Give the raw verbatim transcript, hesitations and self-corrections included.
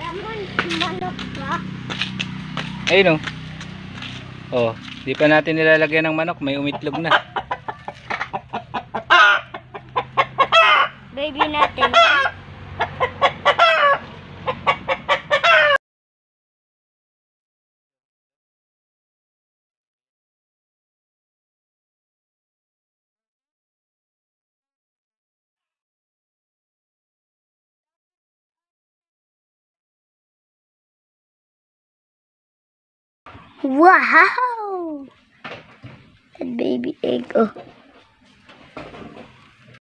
Laman, manok pa. Ayun oh. Oh, di pa natin nilalagyan ng manok, may umitlog na. Baby natin. Wow! That baby egg, oh.